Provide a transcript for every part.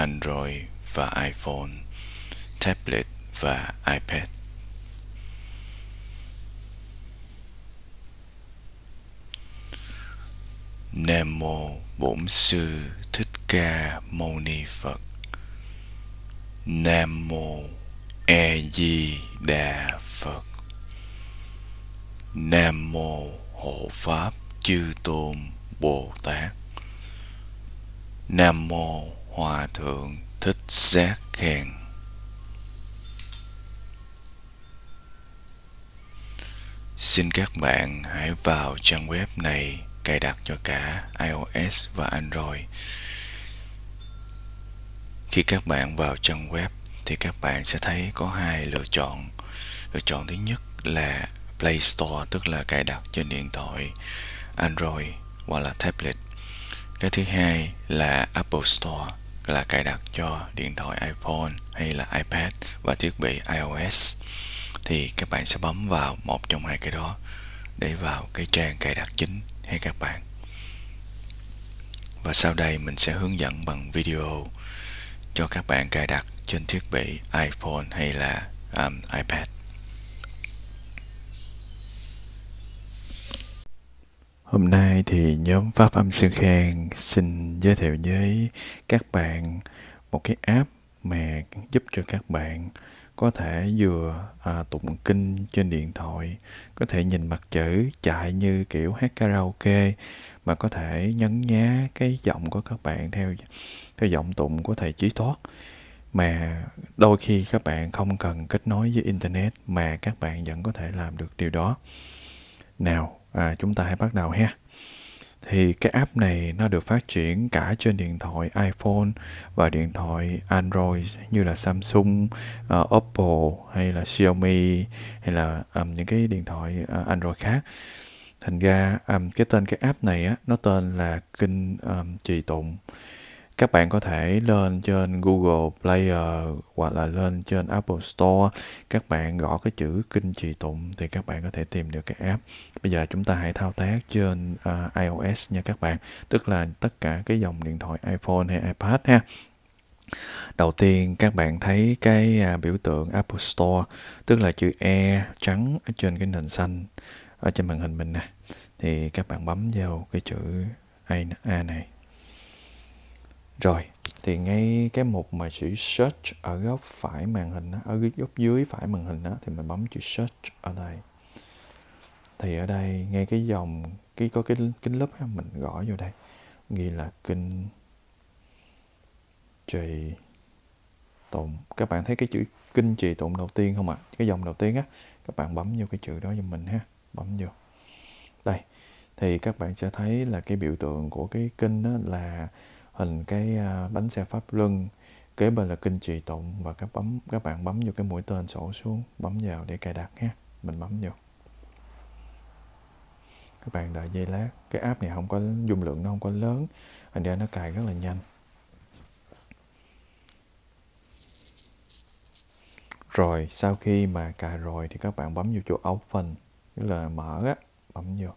Android và iPhone, tablet và iPad. Nam mô Bổn Sư Thích Ca Mâu Ni Phật. Nam mô A Di Đà Phật. Nam mô Hộ Pháp Chư Tôn Bồ Tát. Nam mô Hòa Thượng Thích Giác Khen. Xin các bạn hãy vào trang web này cài đặt cho cả iOS và Android. Khi các bạn vào trang web thì các bạn sẽ thấy có hai lựa chọn. Lựa chọn thứ nhất là Play Store, tức là cài đặt trên điện thoại Android hoặc là tablet. Cái thứ hai là Apple Store, là cài đặt cho điện thoại iPhone hay là iPad và thiết bị iOS. Thì các bạn sẽ bấm vào một trong hai cái đó để vào cái trang cài đặt chính hay các bạn. Và sau đây mình sẽ hướng dẫn bằng video cho các bạn cài đặt trên thiết bị iPhone hay là iPad. Hôm nay thì nhóm Pháp Âm Sư Khang xin giới thiệu với các bạn một cái app mà giúp cho các bạn có thể vừa tụng kinh trên điện thoại, có thể nhìn mặt chữ chạy như kiểu hát karaoke, mà có thể nhấn nhá cái giọng của các bạn theo giọng tụng của thầy Chí Thoát. Mà đôi khi các bạn không cần kết nối với Internet mà các bạn vẫn có thể làm được điều đó. Nào, chúng ta hãy bắt đầu ha. Thì cái app này nó được phát triển cả trên điện thoại iPhone và điện thoại Android như là Samsung, Oppo hay là Xiaomi hay là những cái điện thoại Android khác. Thành ra cái tên cái app này á, nó tên là Kinh Trì Tụng. Các bạn có thể lên trên Google Player hoặc là lên trên Apple Store. Các bạn gõ cái chữ Kinh Trì Tụng thì các bạn có thể tìm được cái app. Bây giờ chúng ta hãy thao tác trên iOS nha các bạn. Tức là tất cả cái dòng điện thoại iPhone hay iPad ha. Đầu tiên các bạn thấy cái biểu tượng Apple Store, tức là chữ E trắng ở trên cái nền xanh ở trên màn hình mình nè. Thì các bạn bấm vào cái chữ A này. Rồi, thì ngay cái mục mà chữ search ở góc phải màn hình đó, ở góc dưới phải màn hình đó, thì mình bấm chữ search ở đây. Thì ở đây ngay cái dòng có cái kính lúp á, mình gõ vô đây, ghi là Kinh Trì Tụng. Các bạn thấy cái chữ Kinh Trì Tụng đầu tiên không ạ? Cái dòng đầu tiên á, các bạn bấm vô cái chữ đó giùm mình ha, bấm vô. Đây, thì các bạn sẽ thấy là cái biểu tượng của cái kinh đó là hình cái bánh xe pháp luân, kế bên là Kinh Trì Tụng, và các bạn bấm vô cái mũi tên sổ xuống, bấm vào để cài đặt ha. Mình bấm vô. Các bạn đợi giây lát, cái app này không có dung lượng, nó không có lớn, thành ra nó cài rất là nhanh. Rồi sau khi mà cài rồi thì các bạn bấm vô chỗ Open, tức là mở á, bấm vô.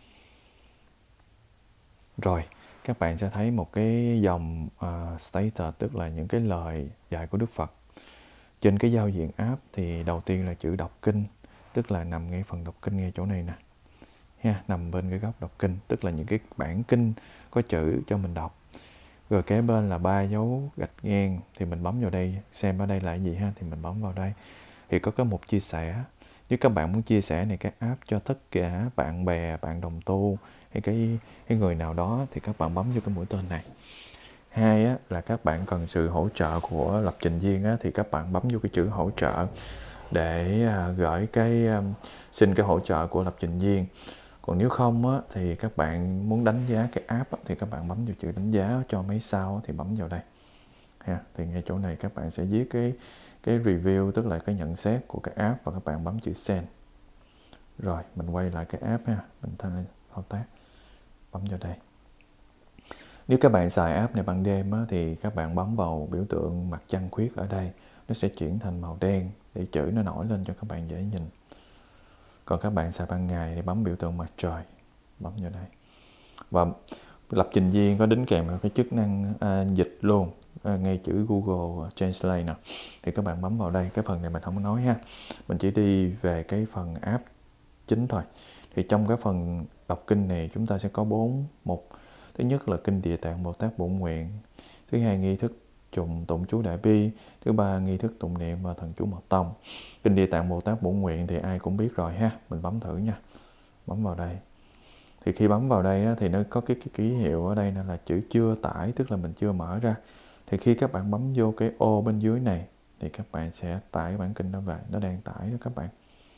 Rồi các bạn sẽ thấy một cái dòng status, tức là những cái lời dạy của Đức Phật. Trên cái giao diện app thì đầu tiên là chữ đọc kinh, tức là nằm ngay phần đọc kinh ngay chỗ này nè ha, nằm bên cái góc đọc kinh, tức là những cái bản kinh có chữ cho mình đọc. Rồi kế bên là 3 dấu gạch ngang, thì mình bấm vào đây xem ở đây là cái gì ha, thì mình bấm vào đây. Thì có cái mục chia sẻ. Nếu các bạn muốn chia sẻ này cái app cho tất cả bạn bè, bạn đồng tu hay cái người nào đó, thì các bạn bấm vô cái mũi tên này. Hai á, là các bạn cần sự hỗ trợ của lập trình viên á, thì các bạn bấm vô cái chữ hỗ trợ để gửi xin cái hỗ trợ của lập trình viên. Còn nếu không á, thì các bạn muốn đánh giá cái app á, thì các bạn bấm vào chữ đánh giá cho mấy sao thì bấm vào đây ha. Thì ngay chỗ này các bạn sẽ viết cái review, tức là cái nhận xét của cái app, và các bạn bấm chữ send. Rồi mình quay lại cái app ha, mình thao tác, bấm vào đây. Nếu các bạn xài app này ban đêm á, thì các bạn bấm vào biểu tượng mặt trăng khuyết ở đây, nó sẽ chuyển thành màu đen để chữ nó nổi lên cho các bạn dễ nhìn. Còn các bạn xài ban ngày thì bấm biểu tượng mặt trời, bấm vào đây. Và lập trình viên có đính kèm cái chức năng dịch luôn, ngay chữ Google Translate nè, thì các bạn bấm vào đây. Cái phần này mình không có nói ha, mình chỉ đi về cái phần app chính thôi. Thì trong cái phần đọc kinh này chúng ta sẽ có 4 mục. Thứ nhất là kinh Địa Tạng Bồ Tát Bổn Nguyện, thứ hai nghi thức tụng chú Đại Bi, thứ ba nghi thức tụng niệm và thần chú Mật Tông. Kinh Địa Tạng Bồ Tát Bổn Nguyện thì ai cũng biết rồi ha, mình bấm thử nha. Bấm vào đây. Thì khi bấm vào đây á, thì nó có cái ký hiệu ở đây là chữ chưa tải, tức là mình chưa mở ra. Thì khi các bạn bấm vô cái ô bên dưới này thì các bạn sẽ tải cái bản kinh đó về. Nó đang tải đó các bạn.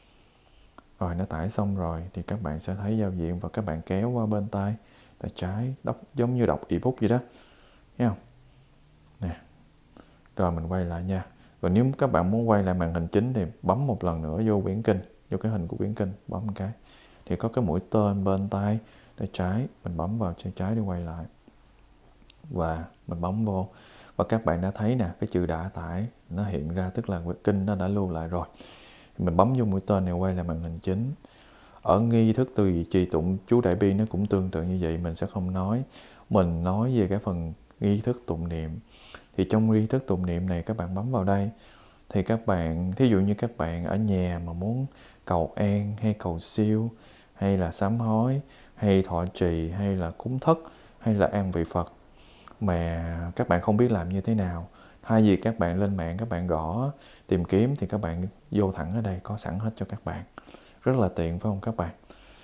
Rồi nó tải xong rồi thì các bạn sẽ thấy giao diện và các bạn kéo qua bên tay trái, giống như đọc ebook vậy đó. Thấy không? Nè. Rồi mình quay lại nha. Rồi nếu các bạn muốn quay lại màn hình chính thì bấm một lần nữa vô quyển kinh, vô cái hình của quyển kinh, bấm một cái. Thì có cái mũi tên bên tay trái, mình bấm vào tay trái để quay lại. Và mình bấm vô. Và các bạn đã thấy nè, cái chữ đã tải nó hiện ra, tức là kinh nó đã lưu lại rồi. Mình bấm vô mũi tên này quay lại màn hình chính. Ở nghi thức từ trì tụng chú Đại Bi nó cũng tương tự như vậy, mình sẽ không nói. Mình nói về cái phần nghi thức tụng niệm. Thì trong nghi thức tụng niệm này các bạn bấm vào đây. Thì các bạn, thí dụ như các bạn ở nhà mà muốn cầu an hay cầu siêu, hay là sám hối, hay thọ trì, hay là cúng thất, hay là an vị Phật, mà các bạn không biết làm như thế nào, thay vì các bạn lên mạng các bạn gõ tìm kiếm thì các bạn vô thẳng ở đây, có sẵn hết cho các bạn, rất là tiện phải không các bạn?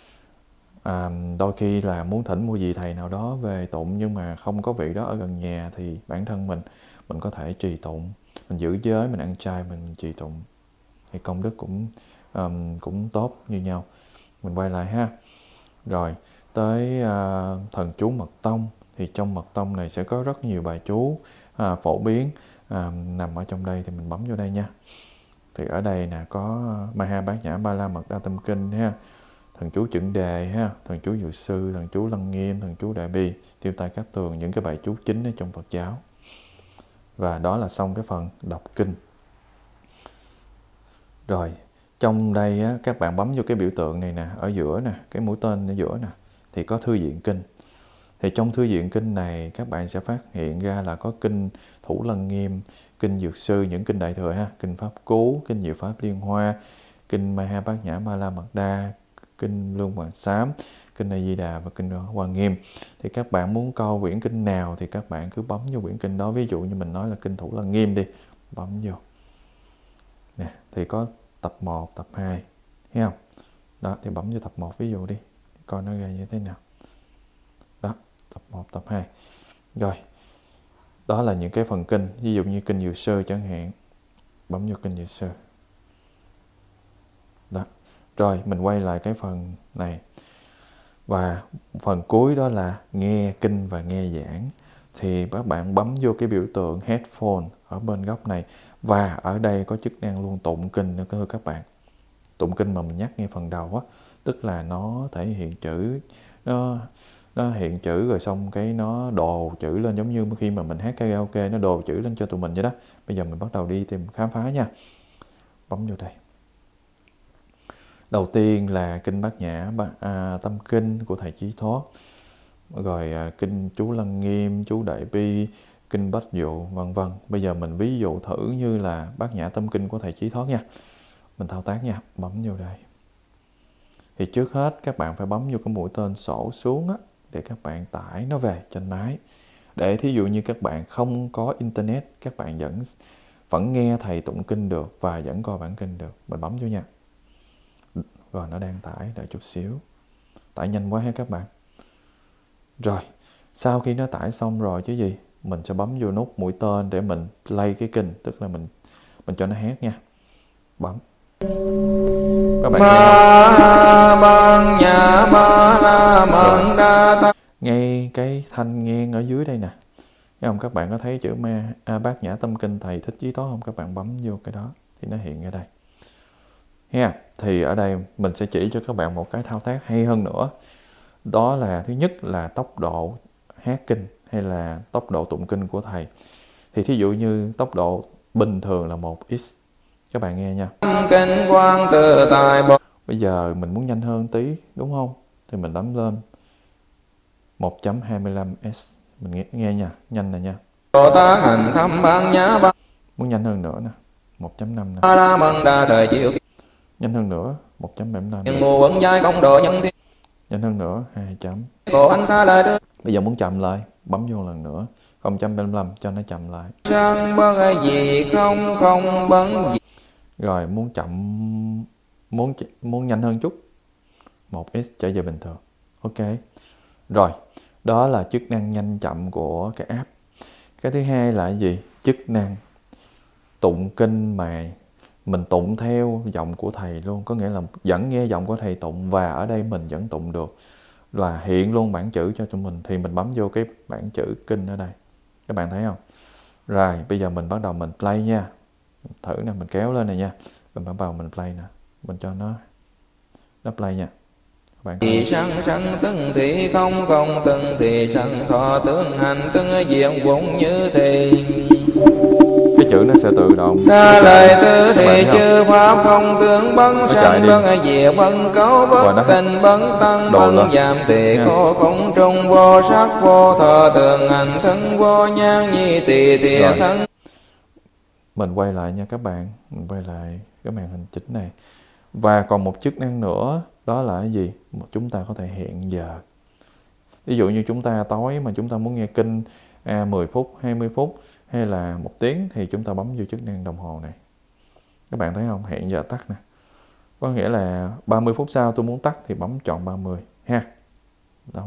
Đôi khi là muốn thỉnh một vị thầy nào đó về tụng nhưng mà không có vị đó ở gần nhà thì bản thân mình có thể trì tụng, mình giữ giới, mình ăn chay, mình trì tụng thì công đức cũng tốt như nhau. Mình quay lại ha. Rồi tới thần chú Mật Tông. Thì trong Mật Tông này sẽ có rất nhiều bài chú phổ biến nằm ở trong đây, thì mình bấm vô đây nha. Thì ở đây nè có Maha Bát Nhã Ba La Mật Đa Tâm Kinh ha, thần chú Chuẩn Đề ha, thần chú Dược Sư, thần chú Lăng Nghiêm, thần chú Đại Bi, Tiêu Tai Cát Tường, những cái bài chú chính ở trong Phật giáo. Và đó là xong cái phần đọc kinh. Rồi trong đây á, các bạn bấm vô cái biểu tượng này nè, ở giữa nè, cái mũi tên ở giữa nè, thì có thư viện kinh. Thì trong thư viện kinh này các bạn sẽ phát hiện ra là có kinh Thủ Lăng Nghiêm, kinh Dược Sư, những kinh Đại Thừa ha, kinh Pháp Cú, kinh Diệu Pháp Liên Hoa, kinh Maha Bát Nhã Ba La Mật Đa, kinh Lương Hoàng Sám, kinh A Di Đà và kinh Hoa Nghiêm. Thì các bạn muốn coi quyển kinh nào thì các bạn cứ bấm vô quyển kinh đó. Ví dụ như mình nói là kinh Thủ Lăng Nghiêm đi, bấm vô nè, thì có tập 1, tập 2, thấy không? Đó, thì bấm vô tập 1 ví dụ đi, coi nó ra như thế nào. Đó, tập 1, tập 2. Rồi, đó là những cái phần kinh, ví dụ như kinh Dược Sư chẳng hạn. Bấm vô kinh Dược Sư. Đó. Rồi, mình quay lại cái phần này. Và phần cuối đó là nghe kinh và nghe giảng. Thì các bạn bấm vô cái biểu tượng headphone ở bên góc này. Và ở đây có chức năng luôn tụng kinh nữa thưa các bạn. Tụng kinh mà mình nhắc ngay phần đầu á, tức là nó thể hiện chữ, nó hiện chữ rồi xong cái nó đồ chữ lên, giống như khi mà mình hát karaoke nó đồ chữ lên cho tụi mình vậy đó. Bây giờ mình bắt đầu đi tìm khám phá nha. Bấm vô đây. Đầu tiên là kinh Bát Nhã Tâm Kinh của thầy Chí Thoát, rồi kinh chú Lăng Nghiêm, chú Đại Bi, kinh Bách Dụ, vân vân. Bây giờ mình ví dụ thử như là Bát Nhã Tâm Kinh của thầy Chí Thoát nha. Mình thao tác nha, bấm vô đây. Thì trước hết các bạn phải bấm vô cái mũi tên sổ xuống á, để các bạn tải nó về trên máy. Để thí dụ như các bạn không có internet, các bạn vẫn nghe thầy tụng kinh được và vẫn coi bản kinh được. Mình bấm vô nha. Rồi nó đang tải, đợi chút xíu. Tải nhanh quá ha các bạn. Rồi, sau khi nó tải xong rồi chứ gì, mình sẽ bấm vô nút mũi tên để mình play cái kinh, tức là mình cho nó hát nha. Bấm. Các bạn nghe ngay cái thanh nghe ở dưới đây nè. Thấy không? Các bạn có thấy chữ Bát Nhã Tâm Kinh thầy Thích Chí Thoát không? Các bạn bấm vô cái đó thì nó hiện ở đây. Ha, thì ở đây mình sẽ chỉ cho các bạn một cái thao tác hay hơn nữa. Đó là thứ nhất là tốc độ hát kinh hay là tốc độ tụng kinh của thầy. Thì thí dụ như tốc độ bình thường là 1x. Các bạn nghe nha. Bây giờ mình muốn nhanh hơn tí, đúng không? Thì mình bấm lên 1.25s. Mình nghe nha, nhanh nè nha. tá hành thâm ban nhã ban. Muốn nhanh hơn nữa nè, 1.5 nè. La mân đa thời chiều. Nhanh hơn nữa, 1.75. Nhưng mùa quẩn giai công độ nhân thiên. Nhanh hơn nữa, 2 chấm. Cổ anh xa lời tư. Bây giờ muốn chậm lại, bấm vô lần nữa. 0.75 cho nó chậm lại. Sang bấn gì không không bấn gì. Rồi muốn chậm, muốn nhanh hơn chút, 1x trở về bình thường. Ok. Rồi, đó là chức năng nhanh chậm của cái app. Cái thứ hai là cái gì? Chức năng tụng kinh mà mình tụng theo giọng của thầy luôn. Có nghĩa là vẫn nghe giọng của thầy tụng và ở đây mình vẫn tụng được. Và hiện luôn bản chữ cho tụi mình. Thì mình bấm vô cái bản chữ kinh ở đây. Các bạn thấy không? Rồi, bây giờ mình bắt đầu mình play nha. Thử nè, mình kéo lên này nha. Mình bắt đầu mình play nè. Mình cho nó play nha. Thì sanh từng thị không không từng thị sanh thọ tướng hành từng diện vốn như thì. Cái chữ nó sẽ tự động. Xa lời tư thị chư pháp không tướng bấn sanh bấn diệt bấn cấu bất tình bấn tăng bấn giảm thị khổ không trung vô sắc vô thọ thường hành thân vô nhan nhi tỳ tỳ thân. Mình quay lại nha các bạn. Mình quay lại cái màn hình chính này. Và còn một chức năng nữa. Đó là cái gì? Chúng ta có thể hẹn giờ. Ví dụ như chúng ta tối mà chúng ta muốn nghe kinh 10 phút, 20 phút hay là 1 tiếng thì chúng ta bấm vô chức năng đồng hồ này. Các bạn thấy không? Hẹn giờ tắt nè. Có nghĩa là 30 phút sau tôi muốn tắt thì bấm chọn 30 ha. Đóng.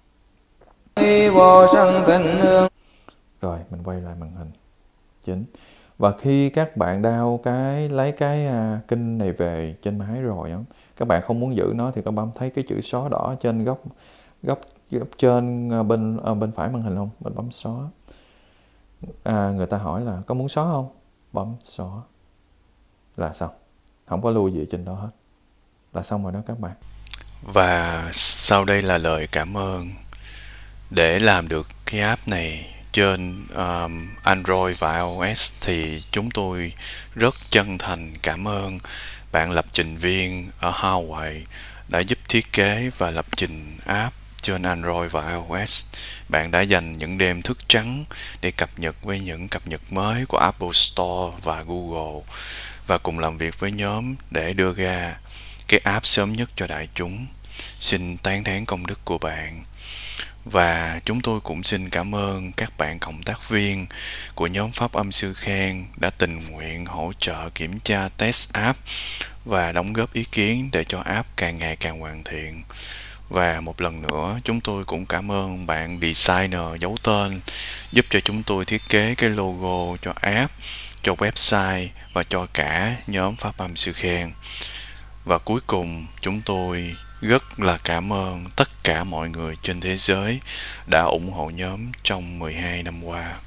Rồi mình quay lại màn hình chính. Và khi các bạn lấy cái kinh này về trên máy rồi, các bạn không muốn giữ nó thì các bạn thấy cái chữ xóa đỏ trên góc trên bên phải màn hình không? Mình bấm xóa. Người ta hỏi là có muốn xóa không? Bấm xóa là xong. Không có lưu gì trên đó hết. Là xong rồi đó các bạn. Và sau đây là lời cảm ơn. Để làm được cái app này trên Android và iOS thì chúng tôi rất chân thành cảm ơn bạn lập trình viên ở Hawaii đã giúp thiết kế và lập trình app trên Android và iOS. Bạn đã dành những đêm thức trắng để cập nhật với những cập nhật mới của Apple Store và Google và cùng làm việc với nhóm để đưa ra cái app sớm nhất cho đại chúng. Xin tán thán công đức của bạn. Và chúng tôi cũng xin cảm ơn các bạn cộng tác viên của nhóm Pháp Âm Sư Khang đã tình nguyện hỗ trợ kiểm tra test app và đóng góp ý kiến để cho app càng ngày càng hoàn thiện. Và một lần nữa chúng tôi cũng cảm ơn bạn designer giấu tên giúp cho chúng tôi thiết kế cái logo cho app, cho website và cho cả nhóm Pháp Âm Sư Khang. Và cuối cùng chúng tôi rất là cảm ơn tất cả mọi người trên thế giới đã ủng hộ nhóm trong 12 năm qua.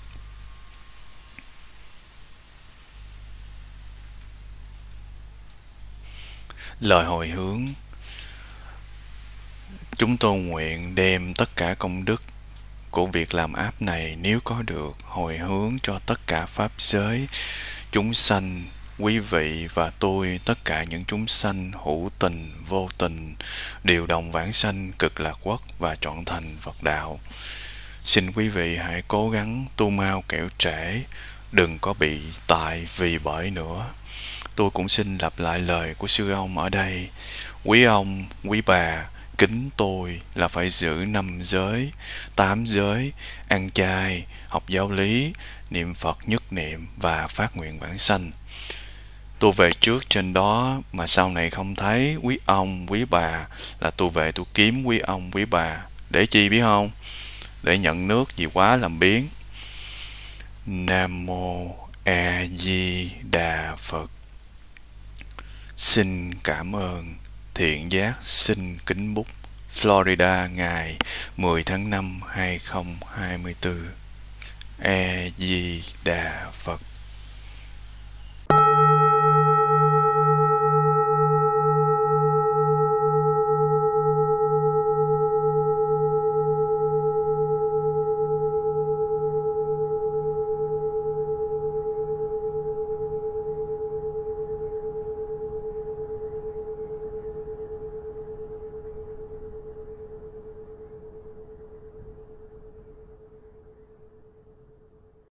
Lời hồi hướng. Chúng tôi nguyện đem tất cả công đức của việc làm app này nếu có được hồi hướng cho tất cả pháp giới, chúng sanh, quý vị và tôi, tất cả những chúng sanh hữu tình, vô tình, đều đồng vãng sanh cực lạc quốc và trọn thành Phật đạo. Xin quý vị hãy cố gắng tu mau kẻo trễ, đừng có bị tại vì bởi nữa. Tôi cũng xin lặp lại lời của sư ông ở đây. Quý ông, quý bà, kính tôi là phải giữ 5 giới, 8 giới, ăn chay, học giáo lý, niệm Phật nhất niệm và phát nguyện vãng sanh. Tôi về trước trên đó mà sau này không thấy quý ông, quý bà là tôi về tôi kiếm quý ông, quý bà. Để chi biết không? Để nhận nước gì quá làm biến. Nam Mô A Di Đà Phật. Xin cảm ơn. Thiện Giác xin kính bút. Florida ngày 10 tháng 5 2024. A Di Đà Phật.